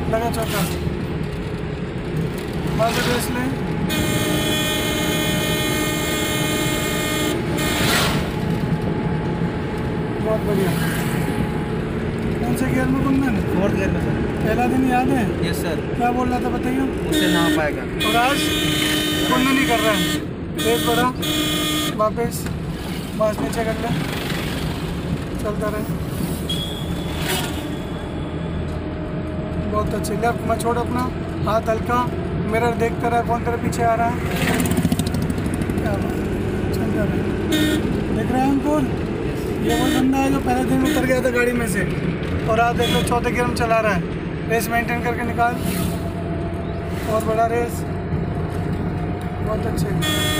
लगा चौथा। बाजू रेस ले। बहुत बढ़िया। कौन से गियर में तुमने? 4th गियर में सर। पहला दिन याद है? Yes sir. क्या बोल रहा था बताइए? उससे ना पाएगा। और आज कुंड नहीं कर रहा है। रेस बढ़ा, वापस बांस नीचे कर ले, चलता रहे। बहुत अच्छे। लेफ्ट में छोड़ अपना हाथ हल्का, मिरर देखता रहा कौन तेरे पीछे आ रहा है। क्या बात है, चलता रहे। देख रहे हैं अंकुर, ये वो बंदा है जो पहले दिन उतर गया था गाड़ी में से और आज देख लो चौथे गियर में चला रहा है। रेस मेंटेन करके निकाल। बहुत बड़ा रेस, बहुत अच्छे।